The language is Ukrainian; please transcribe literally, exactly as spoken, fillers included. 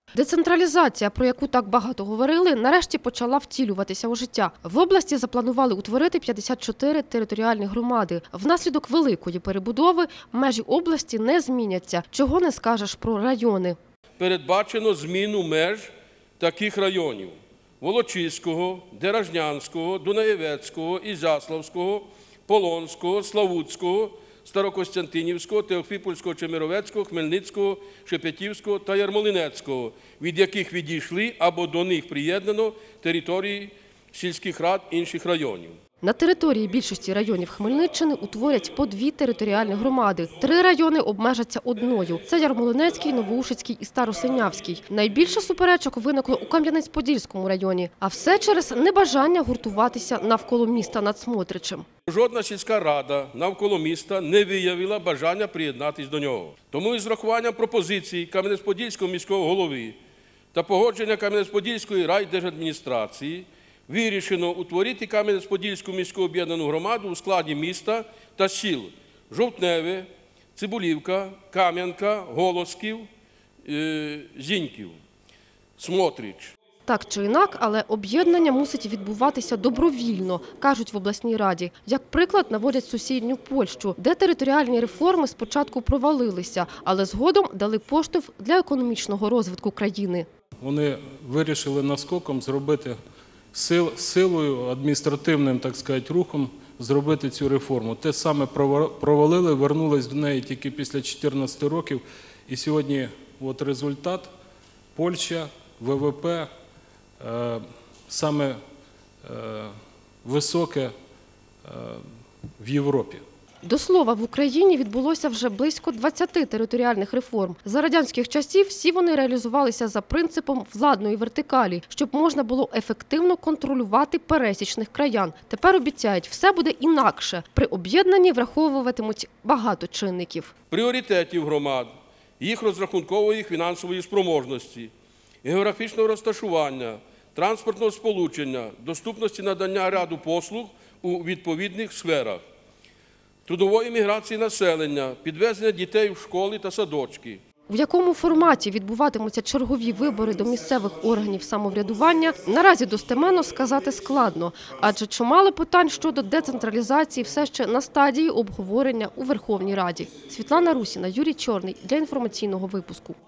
Децентралізація, про яку так багато говорили, нарешті почала втілюватися у життя. В області запланували утворити п'ятдесят чотири територіальні громади. Внаслідок великої перебудови межі області не зміняться. Чого не скажеш про райони. Передбачено зміну меж таких районів – Волочиського, Деражнянського, Дунаєвецького, Ізяславського, Полонського, Славутського, Старокостянтинівського, Теофіпольського, Чемеровецького, Хмельницького, Шепетівського та Ярмолинецького, від яких відійшли або до них приєднано території сільських рад інших районів. На території більшості районів Хмельниччини утворять по дві територіальні громади. Три райони обмежаться одною – це Ярмолинецький, Новоушицький і Старосинявський. Найбільше суперечок виникло у Кам'янець-Подільському районі. А все через небажання гуртуватися навколо міста над Смотричем. Жодна сільська рада навколо міста не виявила бажання приєднатися до нього. Тому із врахуванням пропозицій Кам'янець-Подільського міського голови та погодження Кам'янець-Подільської райдержадміністрації вирішено утворити Кам'янець-Подільську міську об'єднану громаду у складі міста та сіл Жовтневе, Цибулівка, Кам'янка, Голосків, Зіньків, Смотрич. Так чи інак, але об'єднання мусить відбуватися добровільно, кажуть в обласній раді. Як приклад наводять сусідню Польщу, де територіальні реформи спочатку провалилися, але згодом дали поштовх для економічного розвитку країни. Вони вирішили наскоком зробити сил, силою, адміністративним, так сказати, рухом зробити цю реформу. Те саме провалили, вернулись до неї тільки після чотирнадцяти років. І сьогодні от результат – Польща, ВВП, е, саме е, високе е, в Європі. До слова, в Україні відбулося вже близько двадцяти територіальних реформ. За радянських часів всі вони реалізувалися за принципом владної вертикалі, щоб можна було ефективно контролювати пересічних краян. Тепер обіцяють, все буде інакше. При об'єднанні враховуватимуть багато чинників. Пріоритетів громад, їх розрахункової фінансової спроможності, географічного розташування, транспортного сполучення, доступності надання ряду послуг у відповідних сферах, трудової міграції населення, підвезення дітей в школи та садочки. В якому форматі відбуватимуться чергові вибори до місцевих органів самоврядування, наразі достеменно сказати складно, адже чимало питань щодо децентралізації все ще на стадії обговорення у Верховній Раді. Світлана Русіна, Юрій Чорний для інформаційного випуску.